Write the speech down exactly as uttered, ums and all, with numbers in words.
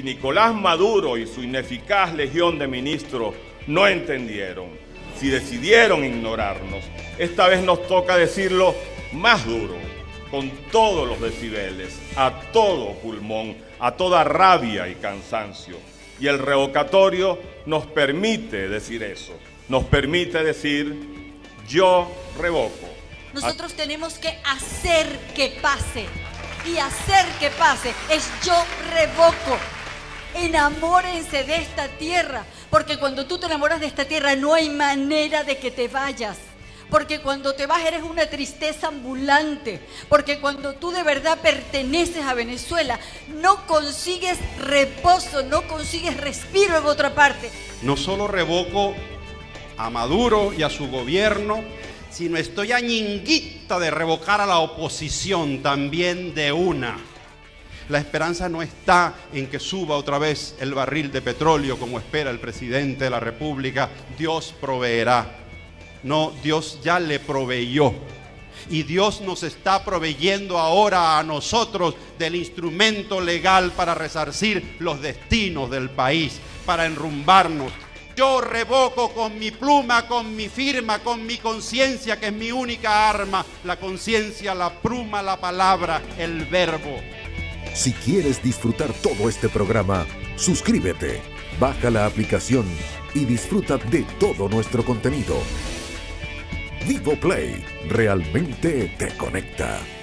Si Nicolás Maduro y su ineficaz legión de ministros no entendieron, si decidieron ignorarnos, esta vez nos toca decirlo más duro, con todos los decibeles, a todo pulmón, a toda rabia y cansancio. Y el revocatorio nos permite decir eso, nos permite decir, yo revoco. Nosotros tenemos que hacer que pase, y hacer que pase es yo revoco. Enamórense de esta tierra, porque cuando tú te enamoras de esta tierra no hay manera de que te vayas. Porque cuando te vas eres una tristeza ambulante. Porque cuando tú de verdad perteneces a Venezuela, no consigues reposo, no consigues respiro en otra parte. No solo revoco a Maduro y a su gobierno, sino estoy a ñinguita de revocar a la oposición también de una. La esperanza no está en que suba otra vez el barril de petróleo como espera el presidente de la República. Dios proveerá. No, Dios ya le proveyó. Y Dios nos está proveyendo ahora a nosotros del instrumento legal para resarcir los destinos del país, para enrumbarnos. Yo revoco con mi pluma, con mi firma, con mi conciencia, que es mi única arma. La conciencia, la pluma, la palabra, el verbo. Si quieres disfrutar todo este programa, suscríbete, baja la aplicación y disfruta de todo nuestro contenido. Vivo Play realmente te conecta.